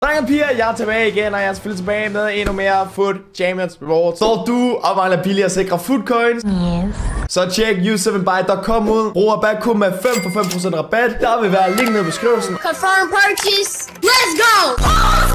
Drenge og piger, jeg er tilbage igen, og jeg er selvfølgelig tilbage med endnu mere Foot Champions Rewards. Så du og mangler billigere sikre Foot Coins. Yes. Så tjek u7buy.com ud. Brug rabatkode med 5 for 5% rabat. Der vil være link nede i beskrivelsen. Confirm purchase. Let's go!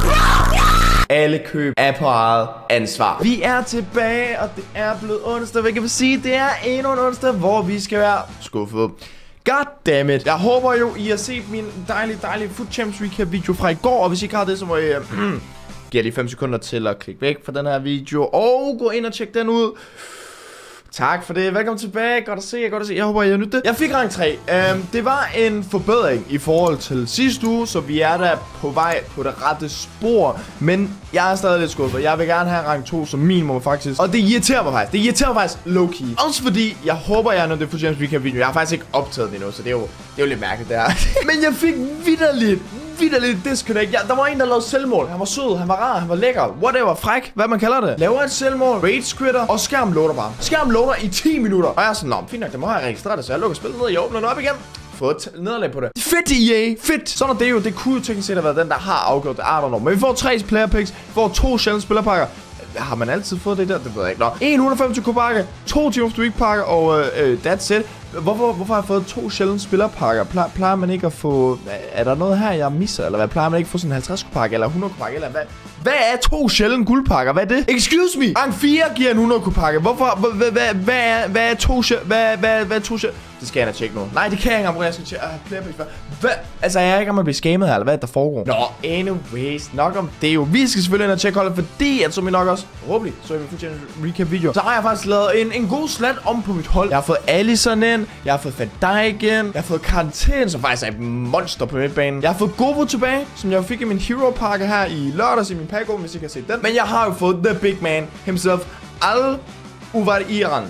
Alle køb er på eget ansvar. Vi er tilbage, og det er blevet onsdag. Hvad kan vi sige? Det er endnu en onsdag, hvor vi skal være skuffet. Goddammit. Jeg håber jo, I har set min dejlige Foot Champs recap video fra i går. Og hvis I ikke har det, så må I give lige 5 sekunder til at klikke væk fra den her video. Og gå ind og tjekke den ud. Tak for det. Velkommen tilbage. Godt at se. Jeg håber, I har nydt det. Jeg fik rang 3. Det var en forbedring i forhold til sidste uge, så vi er da på vej på det rette spor. Men jeg er stadig lidt skuffet. Jeg vil gerne have rang 2 som minimum faktisk. Og det irriterer mig faktisk. Det irriterer mig faktisk low-key. Også fordi, jeg håber, jeg har nået det Foot Champs recap video. Jeg har faktisk ikke optaget det endnu, så det er jo lidt mærkeligt det her. Men jeg fik vitterligt disconnect. Der var en, der lavede selvmål. Han var sød, han var rar, han var lækker. Whatever, fræk, hvad man kalder det. Laver et selvmål, rage quitter, og skærm loader bare. Skærm loader i 10 minutter. Og jeg er sådan, nå, fint nok, det må jeg registrere det, så jeg lukker spillet ned, jeg åbner den op igen. Få et nederlag på det. Fedt EA, fedt. Sådan er det jo. Det kunne jo teknisk set have været den, der har afgjort det. I don't know. Men vi får 3 player picks, vi får 2 sjældne spillerpakker. Har man altid fået det der? Det ved jeg ikke. Nå, 125 pakker, 2 Team of the Week pakker, og that's it. Hvorfor har jeg fået 2 sjældne spillerpakker? Plejer man ikke at få... Er der noget her, jeg misser? Eller hvad? Plejer man ikke at få sådan en 50 pakke eller 100 pakke? Eller hvad er 2 sjældne guldpakker? Hvad er det? Excuse me! Rang 4 giver en 100 pakke. Hvorfor? Hvad er 2 sjældne? Det skal jeg da tjekke nu. Nej, det kan jeg ikke engang, jeg skal tjekke. Hvad? Altså, jeg er ikke om at blive skammet her, eller hvad der foregår? Nå, anyways, nok om det jo. Vi skal selvfølgelig ind og tjekke holdet, fordi at som I nok også forhåbentlig så i min Foot Champs recap video, så har jeg faktisk lavet en god slat om på mit hold. Jeg har fået Alisson ind, jeg har fået Van Dijk ind, jeg har fået Karantæn, som faktisk er et monster på midtbanen. Jeg har fået Govo tilbage, som jeg fik i min hero pakke her i lørdags i min pack, hvis I kan se den. Men jeg har jo fået the big man himself, Al-Uvairan.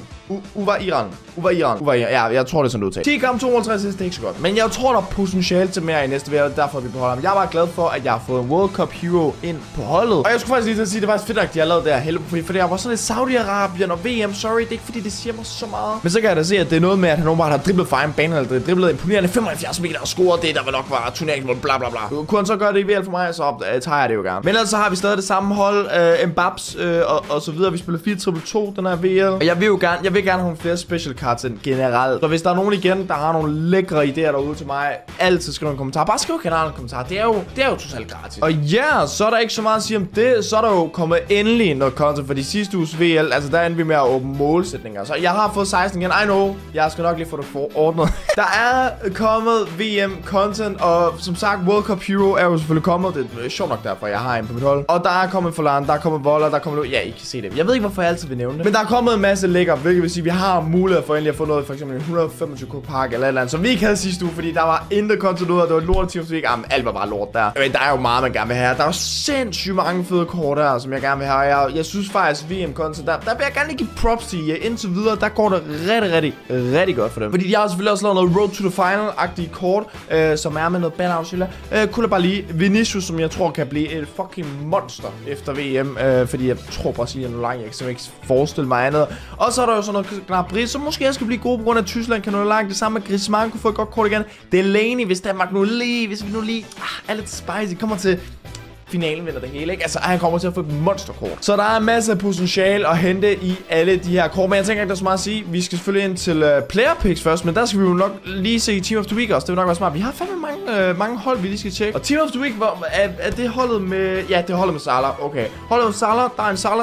Ja, jeg tror det er sådan udtalt. 10 kamp 52, det er ikke så godt. Men jeg tror der er potentiale til mere i næste video, derfor vi beholder ham. Jeg var glad for, at jeg har fået en World Cup Hero ind på holdet. Og jeg skulle faktisk lige til at sige, at det var faktisk fedt, at de har lavet det her helveprofil, fordi jeg var sådan lidt Saudi-Arabien og VM. Sorry, det er ikke fordi, det siger mig så meget. Men så kan jeg da se, at det er noget med, at han åbenbart har driblet fra en bane, eller driblet imponerende 75 meter og scoret det, der vil nok være turneringsmål, bla bla bla. Kunne han så gøre det i VL for mig, så tager jeg det jo gerne. Men ellers så har vi stadig det samme hold, Mbappé og så videre. Vi spiller 4-3-2, den her VL. Og jeg vil gerne have flere special cards end generelt. Så hvis der er nogen igen, der har nogle lækre idéer derude til mig, altid skriv en kommentar. Bare skriv kanalen en kommentar. Det er jo totalt gratis. Og ja, så er der ikke så meget at sige om det. Så er der jo kommet endelig noget content for de sidste uges VL. Altså der endte vi med at åbne målsætninger. Så jeg har fået 16 igen. I know. Jeg skal nok lige få det forordnet. Der er kommet VM content, og som sagt World Cup Hero er jo selvfølgelig kommet. Det er sjovt nok derfor, jeg har en på mit hold. Og der er kommet Forlan, der er kommet Voller, der er kommet... Ja, I kan se det. Jeg ved ikke, hvorfor jeg altid vil nævne det. Men der er kommet en masse lækker, hvilket vil sige, vi har mulighed for endelig at få noget, for eksempel en 125 pakke eller et eller andet, som vi ikke havde sidste uge, fordi der var intet content ud, og det var lort Team of the Week. Jamen, alt var bare lort der. Men der er jo meget, man gerne vil have. Der er jo sindssygt mange fede kort her, som jeg gerne vil have. Jeg synes faktisk, VM-content, der vil jeg gerne lige give props til jer. Indtil videre, der går det rigtig godt for dem. Fordi de har selvfølgelig også lavet noget Road to the Final-agtige kort, som er med noget banner-afsætter. Koulibaly, Vinicius, som jeg tror kan blive et fucking monster efter VM, fordi jeg tror Brasilien er langt. Jeg kan ikke forestille mig andet. Og så er der jo sådan noget Gnabry, som måske jeg skal blive god på grund af Tyskland kan nå langt. Det samme med Griezmann kunne få et godt kort igen. Delaney, hvis Danmark nu lige, hvis vi nu lige er lidt spicy, kommer til finalen vinder det hele, ikke? Altså, han kommer til at få et monsterkort. Så der er masser af potentiale at hente i alle de her kort. Men jeg tænker ikke, der er så meget at sige. Vi skal selvfølgelig ind til player picks først, men der skal vi jo nok lige se Team of the Week også. Det vil nok være smart. Vi har fandme mange hold, vi lige skal tjekke. Og Team of the Week, er det holdet med... Ja, det er holdet med Salah. Okay. Holdet med Salah, der er en Salah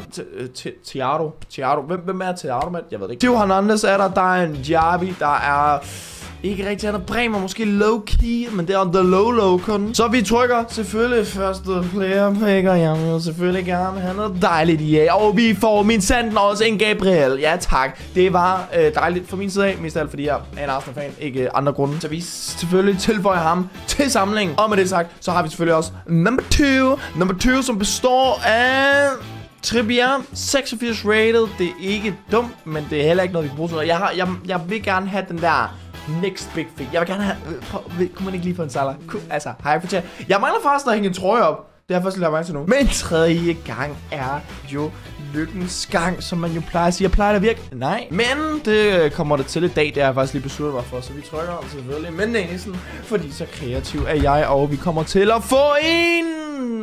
Thiago. Hvem er Thiago med? Jeg ved det ikke. Theo Hernandez er der er en Diaby, der er... Ikke rigtig andet Bremer, måske low-key, men det er on the low kun. Så vi trykker selvfølgelig første player pick, og jeg vil selvfølgelig gerne have noget dejligt i af. Og vi får min sanden også en Gabriel. Ja tak, det var dejligt fra min side af, mest af alt fordi jeg er en Arsenal-fan, ikke andre grunde. Så vi selvfølgelig tilføjer ham til samlingen. Og med det sagt, så har vi selvfølgelig også number 2, som består af... Trippier, 86 rated, det er ikke dumt, men det er heller ikke noget, vi kan bruge til. Jeg vil gerne have den der next big thing. Jeg vil gerne have... Kunne man ikke lige få en Salah? Altså, hej for tæt. Jeg mangler faktisk at hænge en trøje op. Det har jeg først lige lagt mærke til nu. Men tredje gang er jo lykkens gang, som man jo plejer at sige. Jeg plejer det at virke. Nej. Men det kommer det til i dag. Det har jeg faktisk lige besluttet mig for. Så vi trykker om selvfølgelig. Men næsten, fordi så kreativ er jeg. Og vi kommer til at få en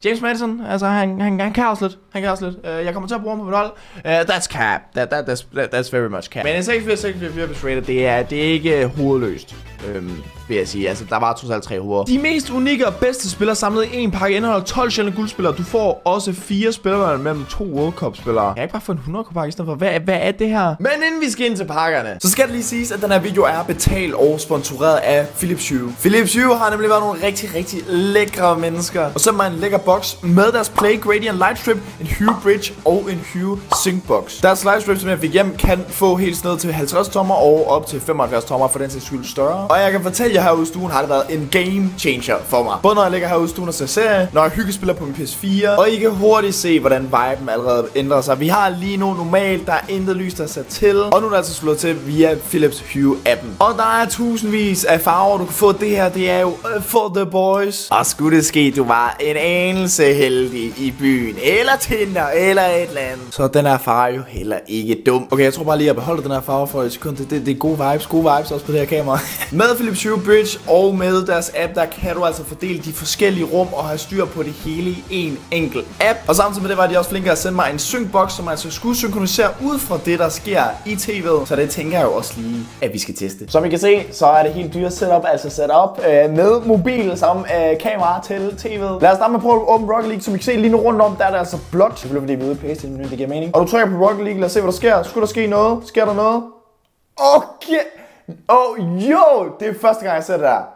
James Madison, altså han kan også lidt. Jeg kommer til at bruge ham på mit hold. That's cap. That's very much cap. Men en 86 rated, det er ikke hovedløst. Vil jeg sige. Altså, der var trods alt 3 hoveder. De mest unikke og bedste spillere samlet i en pakke indeholder 12 sjældne guldspillere. Du får også 4 spillere mellem 2 World Cup spillere. Jeg kan ikke bare få en 100 pakke i stedet for. Hvad er det her? Men inden vi skal ind til pakkerne, så skal det lige siges, at den her video er betalt og sponsoreret af Philips Hue. Philips Hue har nemlig været nogle rigtig lækre mennesker. Og så er en lækker boks med deres Play Gradient Lightstrip, en Hue Bridge og en Hue Sync Box. Deres Lightstrip, som jeg fik hjem, kan få helt ned til 50 tommer og op til 75 tommer for den sags skyld større. Og jeg kan fortælle jer, herude i stuen har det været en game changer for mig. Både når jeg ligger herude i stuen og ser serie, når jeg hyggespiller på min PS4, og I kan hurtigt se, hvordan viben allerede ændrer sig. Vi har lige nu normalt, der er intet lys, der er sat til, og nu er det altså slået til via Philips Hue-appen. Og der er tusindvis af farver, du kan få. Det her, det er jo for the boys. Og skulle det ske, du var en anelse heldig i byen, eller Tinder, eller et eller andet, så den her farve er jo heller ikke dum. Okay, jeg tror bare lige, at jeg beholder den her farve for et sekund. Det er gode vibes også på det her kamera. Med Philips Hue Bridge og med deres app, der kan du altså fordele de forskellige rum og have styr på det hele i en enkelt app. Og samtidig med det var de også flinke at sende mig en synkbox, som altså skulle synkronisere ud fra det, der sker i tv'et. Så det tænker jeg jo også lige, at vi skal teste. Som I kan se, så er det helt dyre setup, altså setup med mobil som kamera til tv'et. Lad os starte med på at åbne Rocket League. Som I kan se lige nu rundt om, der er det altså blåt. Selvfølgelig fordi vi er ude i PlayStation, det giver mening. Og du trykker på Rocket League, lad os se, hvad der sker. Skulle der ske noget? Sker der noget? Okay. Jo, det er første gang jeg ser det der.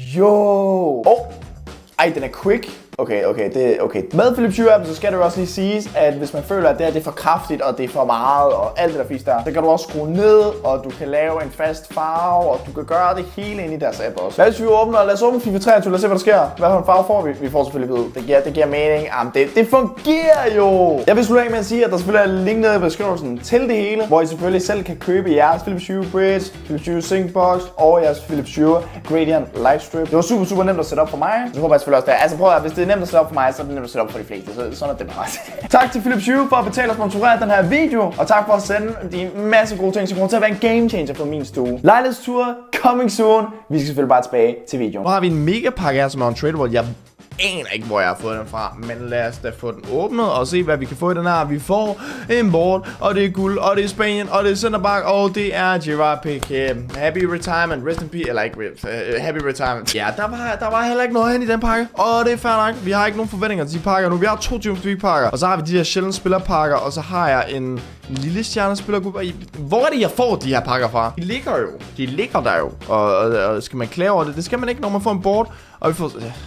Jo. Ej, den er quick. Okay. Med Philips Hue-appen, så skal det jo også lige siges, at hvis man føler, at det er for kraftigt, og det er for meget, og alt det der fisk der, så kan du også skrue ned, og du kan lave en fast farve, og du kan gøre det hele ind i deres app også. Lad os åbne FIFA 23, lad os se, hvad der sker. Hvad for en farve får vi? Vi får selvfølgelig hvid. Det giver mening. Jamen, det fungerer jo! Jeg vil slutte af med at sige, at der selvfølgelig er en link nede i beskrivelsen til det hele, hvor I selvfølgelig selv kan købe jeres Philips Hue Bridge, Philips Hue Sync Box, og jeres Philips Hue Gradient Lightstrip. Det var super nemt at sætte op for mig. Så håber jeg selvfølgelig også det. Altså prøv at hvis det er nemt at sætte op for mig, så er det nemt at sætte op for de fleste. Så sådan er det bare. Tak til Philips Hue for at betale og sponsorere den her video. Og tak for at sende de masse gode ting, som kommer til at være en game changer for min stue. Lejlighedstur, coming soon. Vi skal selvfølgelig bare tilbage til videoen. Nu har vi en mega pakke her, som er untradeable. Jeg aner ikke, hvor jeg har fået den fra, men lad os da få den åbnet og se, hvad vi kan få i den her. Vi får en board, og det er guld, og det er Spanien, og det er centerback, og det er Gerard Piqué. Happy retirement, rest in peace, eller ikke, happy retirement. Ja, der var heller ikke noget hen i den pakke, og det er fair nok. Vi har ikke nogen forventninger til de pakker nu. Vi har 2 Champions League pakker, og så har vi de her sjældne spillerpakker, og så har jeg en lille stjernespillergruppe. Hvor er det, jeg får de her pakker fra? De ligger der jo, og skal man klage over det? Det skal man ikke, når man får en board, og vi får...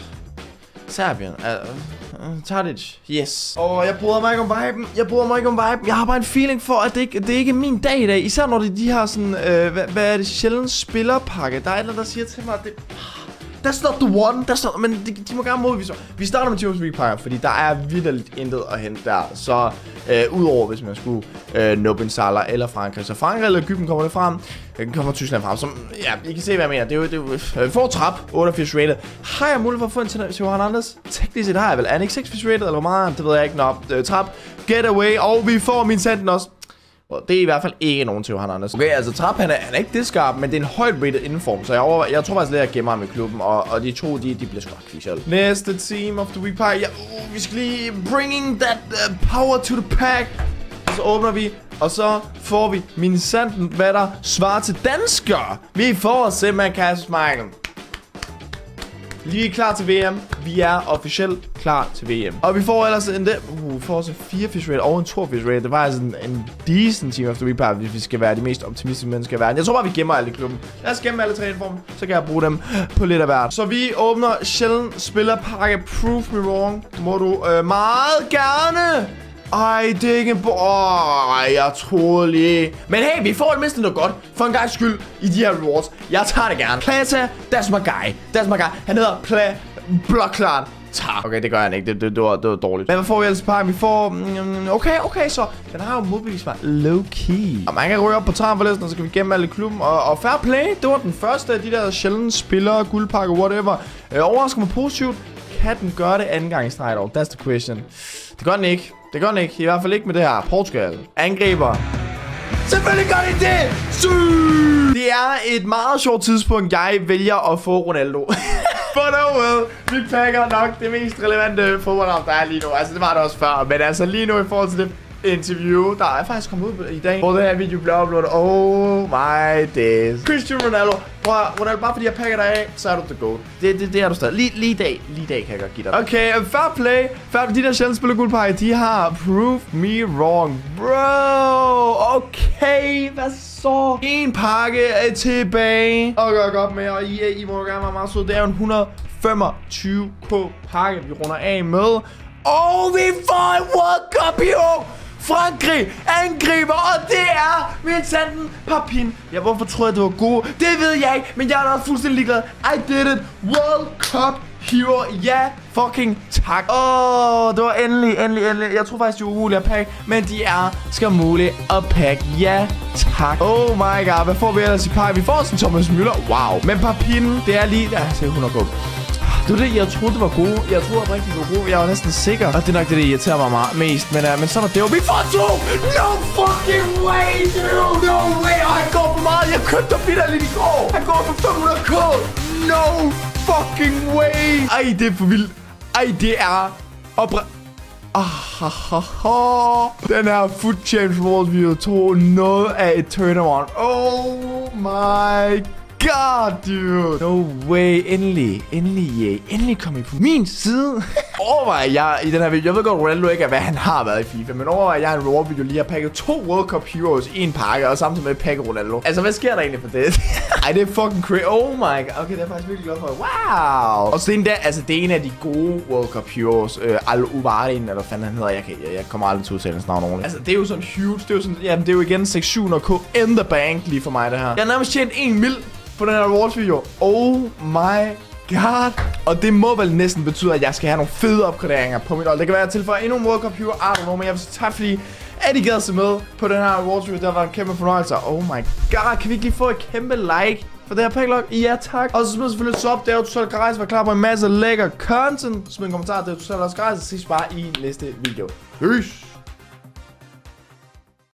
Serbien, Tadic, yes. Og jeg bryder mig ikke om viben. Jeg har bare en feeling for, at det ikke er min dag i dag. Især når det er de her sådan, hvad er det, sjældent spillerpakke. Der er et eller andet, der siger til mig, at det... That's not the one, men de må gerne modvise. Vi starter med Champions League pakker, fordi der er vitterligt intet at hente der. Så udover hvis man skulle nå Ben Salah eller Frankrig. Så Frankrig eller Egypten kommer det frem. Kommer Tyskland frem. Så ja, I kan se hvad jeg mener. Det er jo for Trapp, 88 rated. Har jeg mulighed for at få en til Johan Anders? Teknisk set har jeg vel. Er han ikke 86 rated eller hvor meget? Det ved jeg ikke. Nå, Trapp, get away. Og vi får min senden også. Det er i hvert fald ikke nogen til Johan Anders. Okay, altså Trapp, han er ikke det skarp, men det er en højt rated inform. Så jeg tror faktisk lidt, at jeg gemmer ham i klubben. Og de to, de bliver sgu nok kviksel. Næste team of the week pack. Ja, vi skal lige bringing that power to the pack. Så åbner vi, og så får vi min sanden, hvad der svarer til dansker. Vi får simpelthen Kasper Schmeichel. Lige klar til VM. Vi er officielt klar til VM. Og vi får ellers en vi får også 84 rate og en 82 rate. Det var altså en decent team of the week pack, hvis vi skal være de mest optimistiske mennesker i verden. Jeg tror bare, vi gemmer alle i klubben. Lad os gemme alle 3 inform, så kan jeg bruge dem på lidt af hvert. Så vi åbner sjældent spillerpakke. Prove me wrong. Må du meget gerne. Ej, det er ikke en jeg troede lige. Men hey, vi får det mindste noget godt. For en gangs skyld i de her rewards. Jeg tager det gerne. Plata, that's my guy. Han hedder Blokklart. Okay, det gør han ikke. Det var dårligt. Men hvad får vi ellers i pakken? Vi får... Okay, så... Den har jo modbevist mig low-key. Og man kan ryge op på transferlisten, og så kan vi gemme alle i klubben. Og fair play, det var den første af de der sjældne spillere, guldpakke, whatever. Overrasker mig positivt. Kan den gøre det anden gang i streg dog? That's the question. Det gør den ikke. I hvert fald ikke med det her. Portugal. Angriber. Selvfølgelig gør de det! Det er et meget sjovt tidspunkt, jeg vælger at få Ronaldo. But oh well, vi pakker nok det mest relevante fodboldnavn, der er lige nu. Altså, det var det også før. Men altså, lige nu i forhold til det interview, der er faktisk kommet ud i dag, hvor det her video bliver uploadet. Oh my days. Cristiano Ronaldo. Ronaldo, bare fordi jeg pakker dig af, så er du the goat. Det er du stadig. Lige i dag kan jeg godt give dig. Okay, fair play. De der sjældent spiller guldpege, de har proved me wrong. Bro, okay, hvad så? En pakke er tilbage. Og gør godt med, og I må gerne være meget søde. Det er jo en 125k pakke, vi runder af med. Og vi får en World Cup i år. Frankrig angriber, og det er Vincent Papin. Ja, hvorfor tror jeg, det var god? Det ved jeg ikke, men jeg er da fuldstændig ligeglad. I did it. World Cup Hero. Ja, fucking tak. Det var endelig. Jeg tror faktisk, det var umuligt at pakke, men de er skal muligt at pakke. Ja, tak. Oh my god, hvad får vi ellers i pakke? Vi får også en Thomas Müller. Wow. Men Papin, det er lige... Ja, se 100 gå. Det var det, jeg troede, det var gode. Jeg troede oprigtigt, det var gode. Jeg var næsten sikker. Og det er nok det, der irriterer mig meget mest. Men så er det jo. Vi får 2! No fucking way, dude! No way! Og han går for meget. Jeg købte dig vitterligt i går. Han går for 500k. No fucking way! Ej, det er for vildt. Ej, det er... Den her Food Champs World Video 2. Noget af et turnaround. Oh my god, dude. No way. Endelig kom I på min side. Overvej jeg i den her video. Jeg ved godt, Ronaldo ikke er, hvad han har været i FIFA. Men overvej jeg en reward video lige har pakket 2 World Cup Heroes i en pakke. Og samtidig med at pakke Ronaldo. Altså, hvad sker der egentlig for det? Ej, det er fucking crazy. Oh my god. Okay, det er faktisk virkelig glad for. Wow. Og så det er en af de gode World Cup Heroes. Al-Uvarin, eller hvad fanden han hedder. Jeg kommer aldrig til at udtale hans navn ordentligt. Altså, det er jo sådan huge. Det er jo sådan, jamen, det er jo igen 600k in the bank lige for mig, det her. Jeg har nærmest tjent 1 mil på den her rewards video. Oh my god. Og det må vel næsten betyde, at jeg skal have nogle fede opgraderinger på mit hold. Det kan være, at jeg tilføjer endnu en World Cup Hero. I don't know, men jeg vil sige tak, fordi at I gad se med på den her rewards video. Det har været en kæmpe fornøjelse. Oh my god. Kan vi ikke lige få et kæmpe like for det her packlog? Ja, tak. Og så smid selvfølgelig så op. Det er jo totalt gratis. Vær klar på en masse lækker content. Smid en kommentar. Det er jo totalt også gratis. Så ses bare i næste video. Peace.